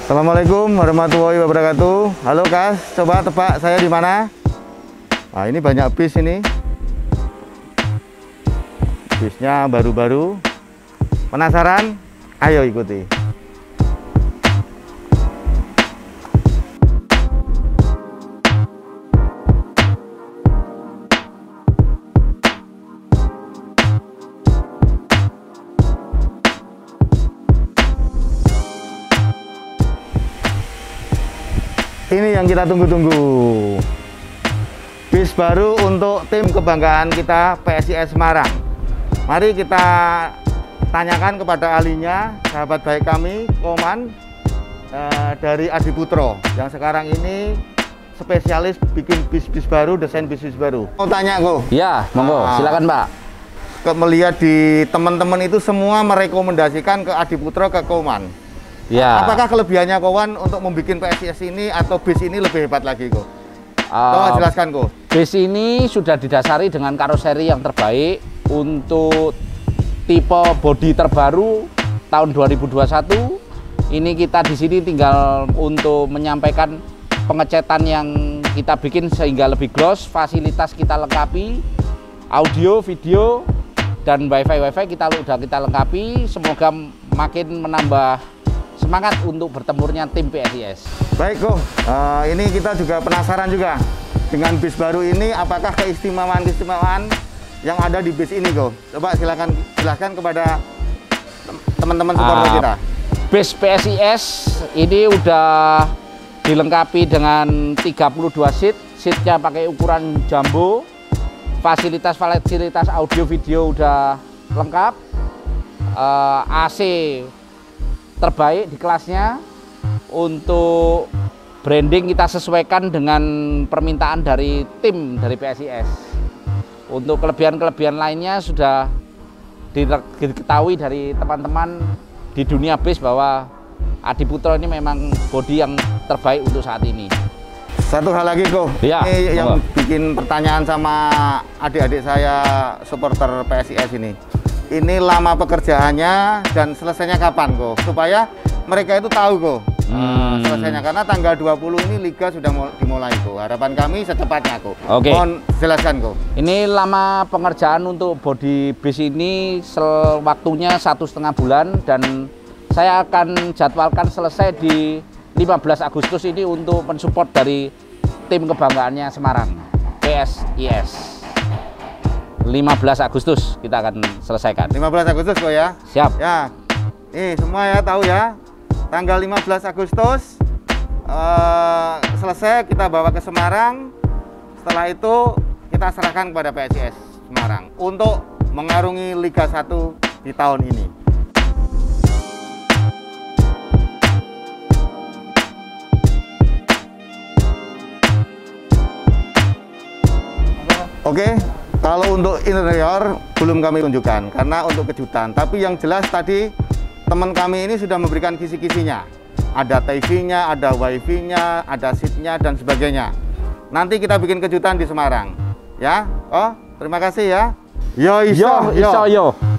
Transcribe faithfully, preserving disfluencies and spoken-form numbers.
Assalamualaikum warahmatullahi wabarakatuh. Halo Kas, coba tebak saya di mana? Nah, ini banyak bis ini. Bisnya baru-baru. Penasaran? Ayo ikuti. Ini yang kita tunggu-tunggu. Bis baru untuk tim kebanggaan kita P S I S Semarang. Mari kita tanyakan kepada ahlinya, sahabat baik kami, Koman eh, dari Adiputro, yang sekarang ini spesialis bikin bis-bis baru, desain bis-bis baru. Mau tanya kok? Ya, monggo, nah, silakan Pak. Melihat di teman-teman itu semua merekomendasikan ke Adiputro, ke Koman. Ya. Apakah kelebihannya Kowan untuk membuat P S I S ini atau bis ini lebih hebat lagi kok? Uh, Tolong jelaskan kok. Bis ini sudah didasari dengan karoseri yang terbaik untuk tipe bodi terbaru tahun dua ribu dua puluh satu. Ini kita di sini tinggal untuk menyampaikan pengecetan yang kita bikin sehingga lebih gloss, fasilitas kita lengkapi, audio, video, dan wifi wifi kita udah kita lengkapi. Semoga makin menambah semangat untuk bertempurnya tim P S I S. Baik kok, uh, ini kita juga penasaran juga dengan bis baru ini, apakah keistimewaan-keistimewaan yang ada di bis ini kok? Coba silakan jelaskan kepada teman-teman supporter uh, kita. Bis P S I S ini udah dilengkapi dengan tiga puluh dua seat, seatnya pakai ukuran jumbo, fasilitas-fasilitas audio video udah lengkap, uh, A C terbaik di kelasnya. Untuk branding kita sesuaikan dengan permintaan dari tim dari P S I S. Untuk kelebihan-kelebihan lainnya sudah diketahui dari teman-teman di dunia bis bahwa Adiputro ini memang bodi yang terbaik untuk saat ini. Satu hal lagi kok, ya, ini yang monggo. Bikin pertanyaan sama adik-adik saya supporter P S I S ini. Ini lama pekerjaannya dan selesainya kapan kok? Supaya mereka itu tahu kok hmm. selesainya, karena tanggal dua puluh ini liga sudah dimulai kok. Harapan kami secepatnya kok. Oke. Mohon jelaskan kok. Ini lama pengerjaan untuk bodi bis ini sel waktunya satu setengah bulan, dan saya akan jadwalkan selesai di lima belas Agustus ini untuk mensupport dari tim kebanggaannya Semarang, P S I S. lima belas Agustus kita akan selesaikan. lima belas Agustus kok ya? Siap. Ya. Nih semua ya tahu ya. Tanggal lima belas Agustus uh, selesai, kita bawa ke Semarang. Setelah itu kita serahkan kepada P S I S Semarang untuk mengarungi Liga satu di tahun ini. Oke. Kalau untuk interior belum kami tunjukkan karena untuk kejutan. Tapi yang jelas tadi teman kami ini sudah memberikan kisi-kisinya. Ada T V-nya, ada wifi-nya, ada seat-nya dan sebagainya. Nanti kita bikin kejutan di Semarang. Ya, oh terima kasih ya. Yo iso yo. Yo, iso yo.